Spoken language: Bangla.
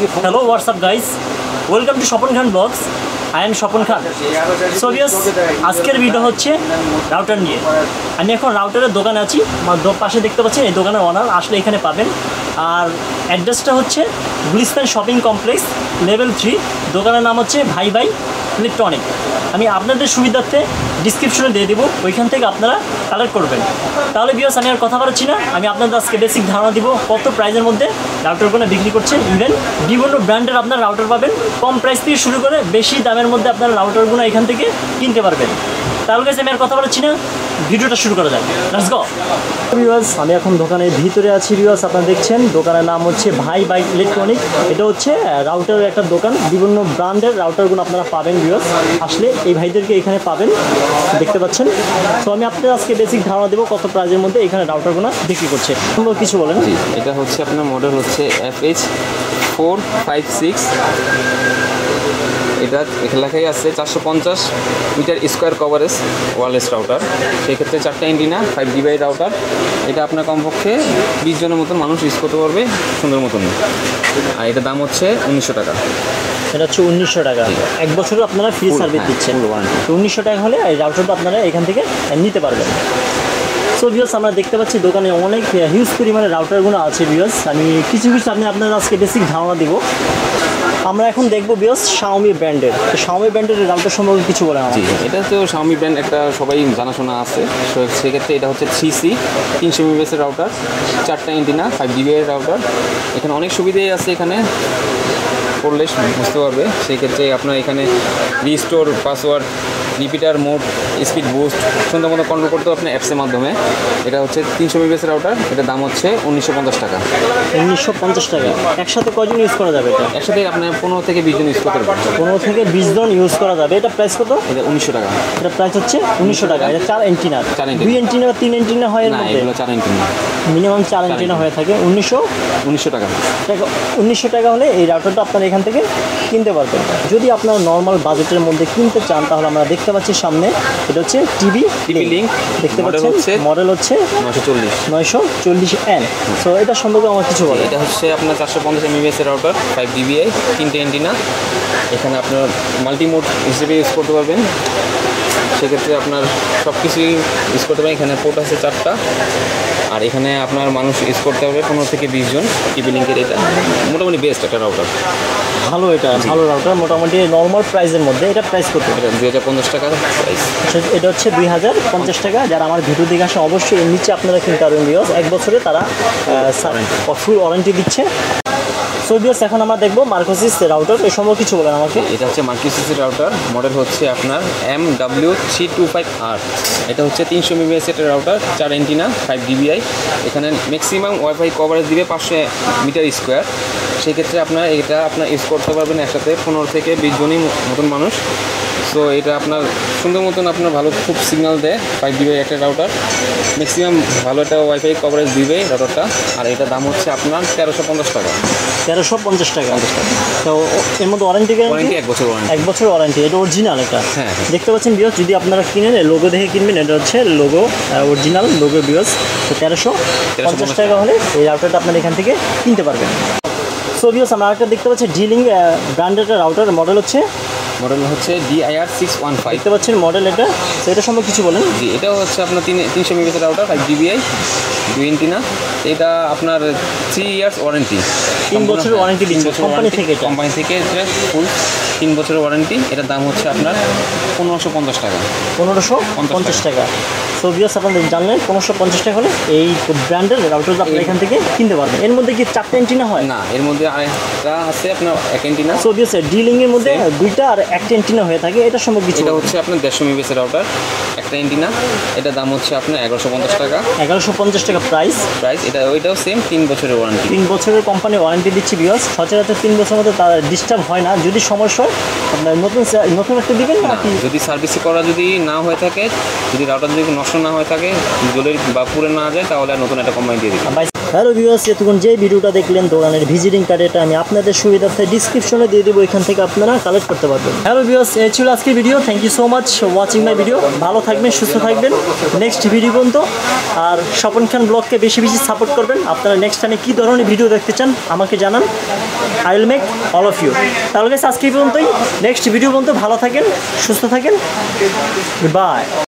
Hello, what's up guys? Welcome to Shopon Khan Vlogs. I am Shopon Khan. So yes, আজকের ভিডিও হচ্ছে রাউটার নিয়ে। আমি এখন রাউটারের দোকানে আছি। আমার পাশে দেখতে পাচ্ছেন এই দোকানের ওনার, আসলে এখানে পাবেন। আর অ্যাড্রেসটা হচ্ছে গুলিস্তান শপিং কমপ্লেক্স লেভেল 3। দোকানের নাম হচ্ছে ভাই ভাই ইলেকট্রনিক। আমি আপনাদের সুবিধার্থে ডিসক্রিপশনে দিয়ে দেবো, ওইখান থেকে আপনারা কালেক্ট করবেন। তাহলে ভিউয়ার্স আমি আর কথা বলছি না, আমি আপনাদের আজকে বেসিক ধারণা দিব কত প্রাইসের মধ্যে রাউটারগুলো বিক্রি করছে। ইভেন বিভিন্ন ব্র্যান্ডের আপনারা রাউটার পাবেন, কম প্রাইস থেকে শুরু করে বেশি দামের মধ্যে আপনারা রাউটারগুলো এখান থেকে কিনতে পারবেন। তাহলে আমি আর কথা বলছি না, ভিডিওটা শুরু করা যাক। Let's go. ভিউয়ার্স আমি এখন দোকানের ভিতরে আছি। ভিউয়ার্স আপনারা দেখছেন দোকানের নাম হচ্ছে ভাই ভাই ইলেকট্রনিক। এটা হচ্ছে রাউটারের একটা দোকান, বিভিন্ন ব্র্যান্ডের রাউটারগুলো আপনারা পাবেন। ভিউয়ার্স আসলে এই ভাইদেরকে এখানে পাবেন, দেখতে পাচ্ছেন। তো আমি আপনাদের আজকে বেসিক ধারণা দেবো কত প্রাইসের মধ্যে এখানে রাউটারগুলো বিক্রি করছে। তোমরা কিছু বলেন। এটা হচ্ছে আপনার মডেল হচ্ছে FH456। এটা এখানে লেখাই আছে 450 metre square coverage wireless router. সেক্ষেত্রে 4টা এন্টিনা 5GB রাউটার। এটা আপনার কমপক্ষে 20 জনের মতন মানুষ ইউজ করতে পারবে সুন্দর মতন। আর এটার দাম হচ্ছে 1900 টাকা। এটা হচ্ছে 1900 টাকা। এক বছরও আপনারা ফ্রি সার্ভিস দিচ্ছেন। 1900 টাকা হলে এই রাউটারটা আপনারা এখান থেকে নিতে পারবেন। সো ভিউয়ার্স আমরা দেখতে পাচ্ছি দোকানে অনেক হিউজ পরিমাণে রাউটারগুলো আছে। ভিউয়ার্স আমি কিছু আমি আপনাদের আজকে বেসিক ধারণা দিব। আমরা এখন দেখবো ভিউয়ার্স শাওমি ব্র্যান্ডের। শাওমি ব্র্যান্ডের রাউটার সম্পর্কে কিছু বলেন। জি, এটা তো শাওমি ব্র্যান্ড একটা সবাই জানাশোনা আছে। সেক্ষেত্রে এটা হচ্ছে 3C 300 MHz রাউটার, 4টা এন্টিনা 5GB রাউটার। এখানে অনেক সুবিধাই আছে, এখানে করলে বুঝতে পারবে। সেই ক্ষেত্রে আপনার এখানে restore password, repeater mode, speed boost সুন্দর মতো কন্ট্রোল করতে হবে আপনার অ্যাপসের মাধ্যমে। এটা হচ্ছে 300 MHz রাউটার। এটার দাম হচ্ছে 1950 টাকা। 1950 টাকা। একসাথে কয়জন ইউজ করা যাবে? এটা একসাথে আপনার 15 থেকে 20 জন ইউজ করতে পারবেন। 15 থেকে 20 জন ইউজ করা যাবে। এটা প্রাইস কত? এটা 1900 টাকা। এটা প্রাইস হচ্ছে 1900 টাকা। এটা 4 এন্টিনা, 2 এন্টিনা 3 এন্টিনা হয় এর মধ্যে? এগুলো 4 এন্টিনা, মিনিমাম 4 এন্টিনা হয়ে থাকে। 1900 টাকা। 1900 টাকা হলে এই রাউটারটা আপনারা এখান থেকে কিনতে পারবেন। যদি আপনারা নর্মাল বাজেটের মধ্যে কিনতে চান তাহলে আমরা দেখতে পাচ্ছি সামনে এটা হচ্ছে টিভি লিংক দেখতে পাচ্ছেন। মডেল হচ্ছে 940N। সো এটা সম্পর্কে আমার কিছু বলে। এটা হচ্ছে আপনার 450 MHz রাউটার, 5GB, 3টে এন্টিনা। এখানে আপনার মাল্টিমোড হিসেবে ইউজ করতে পারবেন। সেক্ষেত্রে আপনার সব কিছুই ইউজ করতে পারেন। এখানে পোর্ট আছে 4টা। আর এখানে আপনার মানুষ ইউজ করতে হবে 15 থেকে 20 জন। টিভি লিঙ্কের এটা মোটামুটি বেস্ট একটা রাউটার। ভালো, এটা ভালো রাউটার মোটামুটি নর্মাল প্রাইসের মধ্যে। এটা প্রাইস কত? এটা 2050 টাকা প্রাইস। এটা হচ্ছে 2050 টাকা। যারা আমার ভিডিও দেখে আসে অবশ্যই এর নিচে আপনারা কিনতে পারবেন। এক বছরে তারা ফুল ওয়ারেন্টি দিচ্ছে। সো ভিউয়ার্স এখন আমরা দেখবো মার্কোসিস রাউটার। এই সম্পর্কে কিছু বলেন আমাকে। এটা হচ্ছে মার্কোসিস রাউটার, মডেল হচ্ছে আপনার MW325R। এটা হচ্ছে 300 MHz এর রাউটার, 4 এন্টিনা 5GB। এখানে ম্যাক্সিমাম ওয়াইফাই কভারেজ দিবে 500 মিটার স্কোয়ার। সেক্ষেত্রে আপনার এটা ইউজ করতে পারবেন একসাথে 15 থেকে 20 জনই মতন মানুষ। সো এটা আপনার সুন্দর মতন আপনার ভালো খুব সিগন্যাল দেয়। 5GB একটা রাউটার, ম্যাক্সিমাম ভালো একটা ওয়াইফাই কভারেজ দিবে রাউটারটা। আর এটার দাম হচ্ছে আপনার 1350 টাকা। 1350 টাকা। তো এর মধ্যে ওয়ারেন্টি গ্যারান্টি 1 বছর ওয়ারেন্টি। 1 বছর ওয়ারেন্টি। এটা অরিজিনাল। এটা হ্যাঁ দেখতে পাচ্ছেন ভিউয়ার্স, যদি আপনারা কিনেন লোগো দেখে কিনবেন। এটা হচ্ছে লোগো, অরিজিনাল লোগো ভিউয়ার্স। তো 1350 টাকা হলে এই রাউটারটা আপনারা এখান থেকে কিনতে পারবেন। সো ভিউয়ার্স আমরা আরেকটা দেখতে পাচ্ছি ডিলিং ব্র্যান্ডের রাউটার। মডেল হচ্ছে DIR615। দেখতে পাচ্ছেন মডেল এটা। তো এটা সম্পর্কে কিছু বলেন। জি, এটাও হচ্ছে আপনার 300 MHz রাউটার, 5GB, 2 এন্টিনা। এটা আপনার 3 ইয়ার্স ওয়ারেন্টি, 3 বছরের ওয়ারেন্টি দিচ্ছে কোম্পানি থেকে। কোম্পানি থেকে এটা ফুল 3 বছরের ওয়ারেন্টি। এটার দাম হচ্ছে আপনার 1550 টাকা। 1550 টাকা। সো ভিউয়ার্স আপনারা জানলেন 1550 টাকা হলে এই ব্র্যান্ডের রাউটারটা আপনারা এখান থেকে কিনতে পারবেন। এর মধ্যে কি 4টা এন্টিনা হয়? না, এর মধ্যে আরেকটা আছে আপনার 1 এন্টিনা। সো ভিউয়ার্স ডিলিং এর মধ্যে 2টা আর 1টা এন্টিনা হয়ে থাকে। এটা সম্পর্কে কিছু। এটা হচ্ছে আপনার 150 MHz রাউটার, একটা এন্টিনা। এটার দাম হচ্ছে আপনার 1150 টাকা। 1150 টাকা প্রাইস। এটা ওইটাও সেম 3 বছরের ওয়ারেন্টি। 3 বছরের কোম্পানি ওয়ারেন্টি দিচ্ছে ভিউয়ার্স। সচরাচর 3 বছরের মধ্যে তার ডিস্টার্ব হয় না। যদি সমস্যা হয় আপনার নতুন একটা দিবেন না। যদি সার্ভিস করা যদি না হয়ে থাকে, যদি রাউটার যদি নষ্ট না হয়ে থাকে, জ্বলে বা পুড়ে না যায়, তাহলে নতুন একটা কোম্পানি দিয়ে দিবেন। হ্যালো ভিউয়ার্স, এতক্ষণ যে ভিডিওটা দেখলেন দোকানের ভিজিটিং কার্ড, এটা আমি আপনাদের সুবিধার্থে ডিসক্রিপশনে দিয়ে দেবো, এখান থেকে আপনারা কালেক্ট করতে পারবেন। হ্যালো ভিউয়ার্স, এই ছিল আজকের video. Thank you so much watching my video. ভালো থাকবেন, সুস্থ থাকবেন। নেক্সট ভিডিও পর্যন্ত আর স্বপন খান ব্লগকে বেশি বেশি সাপোর্ট করবেন। আপনারা নেক্সট টাইমে কী ধরনের ভিডিও দেখতে চান আমাকে জানান, I will make all of you. তাহলে আজকে পর্যন্তই, নেক্সট ভিডিও পর্যন্ত ভালো থাকেন, সুস্থ থাকেন, গুড বাই।